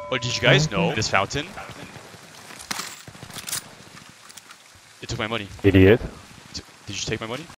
Oh, did you guys know this fountain? It took my money. Idiot. Did you take my money?